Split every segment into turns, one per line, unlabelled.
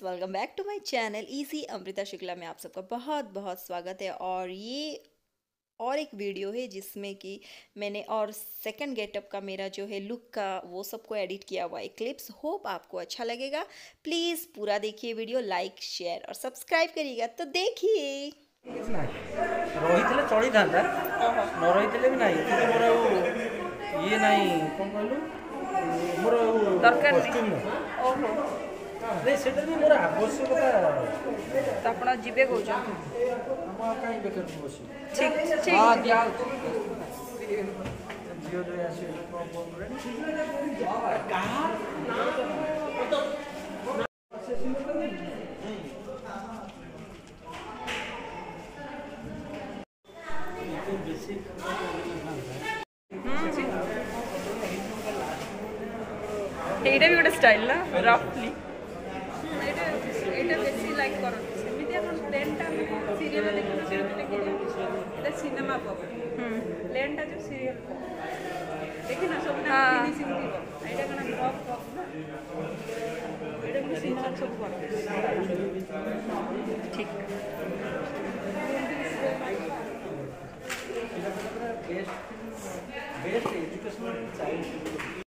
Friends, welcome back to my channel easy Amrita Shukla में आप सबका बहुत बहुत स्वागत है। और ये और एक वीडियो है जिसमें कि मैंने और सेकंड गेटअप का मेरा जो है लुक का वो सबको एडिट किया हुआ है क्लिप्स। होप आपको अच्छा लगेगा। प्लीज़ पूरा देखिए वीडियो, लाइक शेयर और सब्सक्राइब करिएगा। तो देखिए
रही चली था न रही भी नहीं मोर ये नहीं कौन कहलु मोर दरकार नहीं से मोर आवश्यकता
तो अपना जीवे को एटा भी गोटे स्टाइल ना रफली एटा बेसी लाइक करो सेमिति अपन प्लेनटा सीरियल देखो एटा सिनेमा पॉप प्लेनटा जो सीरियल देखि ना सब ना फिनिशिंग दिबो एटा कना ड्रॉप पॉप ना एटा भी सिनेमा सब कर ठीक
बेस्ट एजुकेशनल चाइल्ड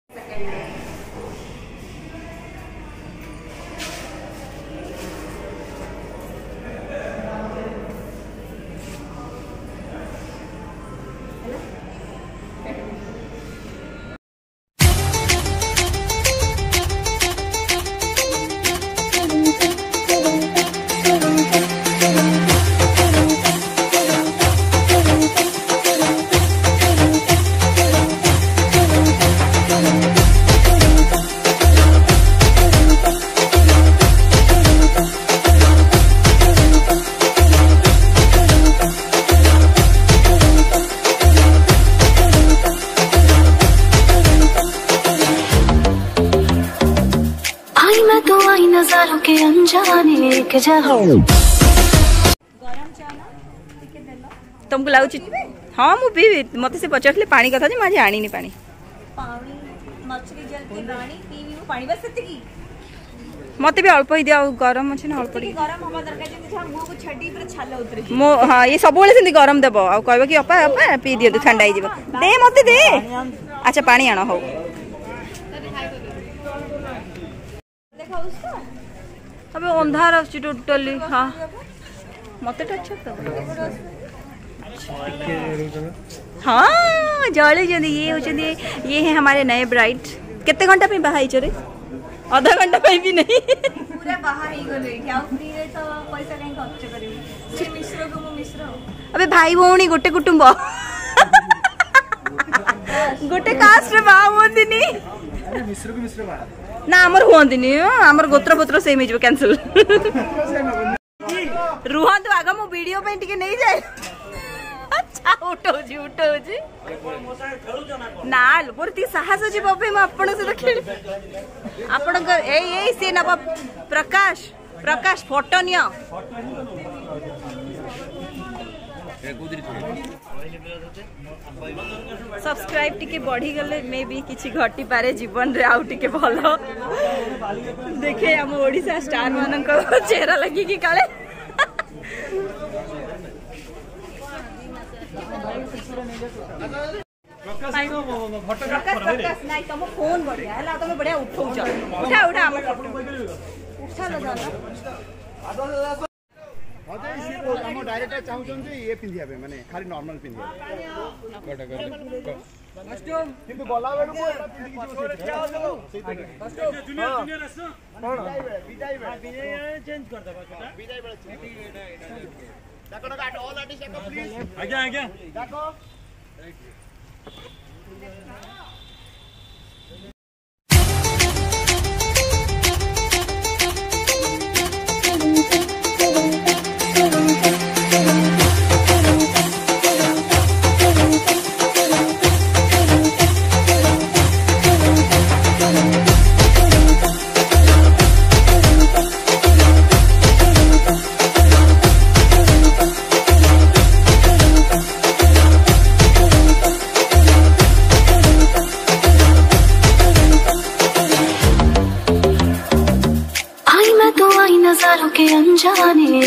नजारों के अनजाने के जाओ
तुमको लागुच हाँ मु पीबी मत से पचारे पानी कथा जे माजे आनी पानी मत भी अल्प ही दिया गरम अच्छे ना अल्प मो हाँ ये सब से गरम देव आ कह कि अपा अपा पी दियो ठंडा हो दे मत दे अच्छा पानी आण हो अब अंधार आछी टोटली हाँ मत हाँ जले ये होचंदी ये है हमारे नए ब्राइड। कितने घंटा पे बाहा रे आधा घंटा पे भी नहीं पूरा बाहा ही गले क्या फ्री रे तो पैसा कहीं खर्च करियो से मिश्र को मिश्र अबे भाई भौणी गोटे कुटुंब गोटे कास्ट रे बाहा होंदिनी
मिश्र को मिश्र बा
ना आमर हुआंदिनी आमर गोत्र पुत्र सेम ही कैंसिल रुहंतु आग मो वीडियो पे टिके नहीं जाए अच्छा उठौजी उठौजी ना पूर्ति साहस जी बबे म आपण से खेल आपण ए से नब प्रकाश प्रकाश फोटो नियो सब्सक्राइब टिके बढ़ी गले मे भी किछि घटी पारे जीवन रे आउ टिके भलो देखे हम ओडिसा स्टार मानन को चेहरा लगी कि काले प्रकाश नहीं तुम फोन बढ़िया है तुम बढ़िया उठौ उठा उठा हम उठा ल जाना
हम डायरेक्टर चाहूछन जे ये पिंधिया पे माने खाली नॉर्मल पिंधिया कटा कर किंतु गला बेडू को एटा पिंधि किछ कस्टम जूनियर रस कोन विजय चेंज कर दबा कटा विजय बेटा डाको काट ऑल आर्टिस्ट को प्लीज आज्ञा डाको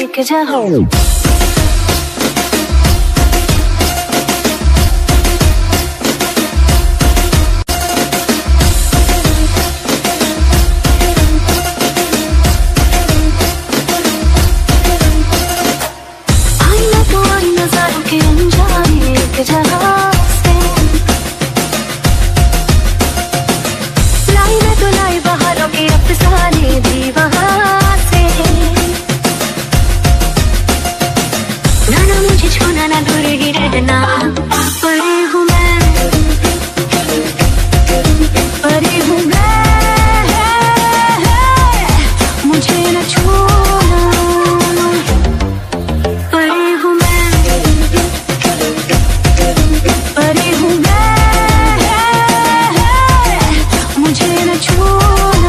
एक जहां के अनजाने के जहां से लाई मैं तो लाई बहारों के अफसाने भी वहां से ना मुझे छूना ना दूर ही रहना परी हूँ मैं परी हूँ मैं मुझे न छूना परी हूँ परी हूँ मैं मुझे न छूना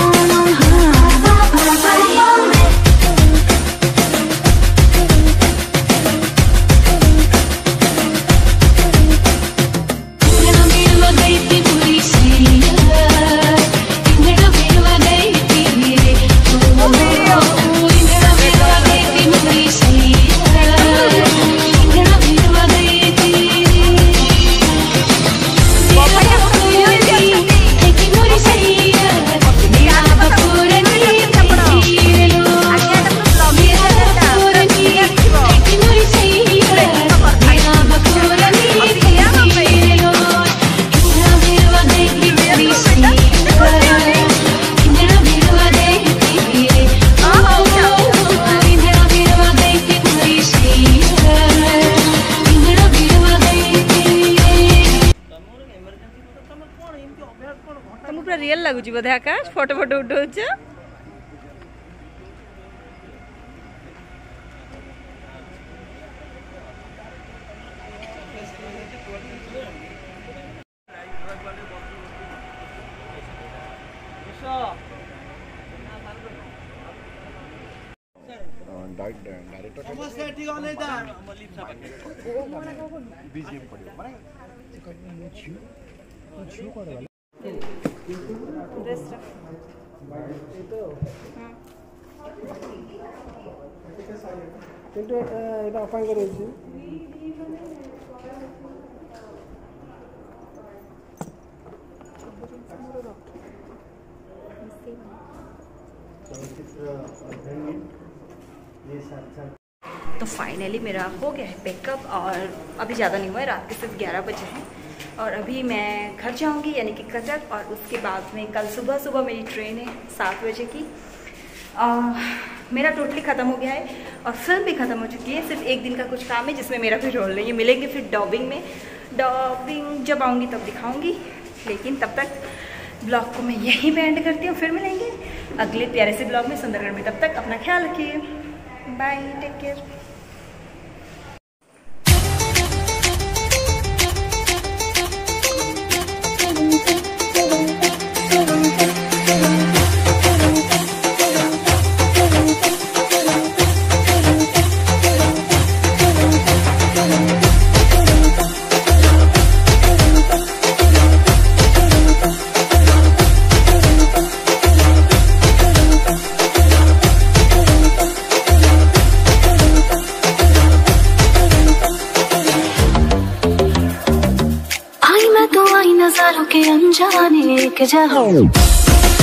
परी हूँ मैं
तुम पूरा रियल लगुच बोधे आकाश फोटो फोटो उठाउछ तो फाइनली मेरा हो गया है पैकअप और अभी ज़्यादा नहीं हुआ है, रात के सिर्फ 11 बजे हैं और अभी मैं घर जाऊंगी यानी कि कटक और उसके बाद में कल सुबह मेरी ट्रेन है 7 बजे की। मेरा टोटली ख़त्म हो गया है और फिल्म भी ख़त्म हो चुकी है, सिर्फ एक दिन का कुछ काम है जिसमें मेरा भी रोल नहीं है। मिलेंगे फिर डबिंग में, डबिंग जब आऊँगी तब दिखाऊँगी, लेकिन तब तक ब्लॉग को मैं यहीं पे एंड करती हूँ। फिर मिलेंगे अगले प्यारे से ब्लॉग में सुंदरगढ़ में, तब तक अपना ख्याल रखिए, बाय, टेक केयर।
नजारों के अनजाने के जहां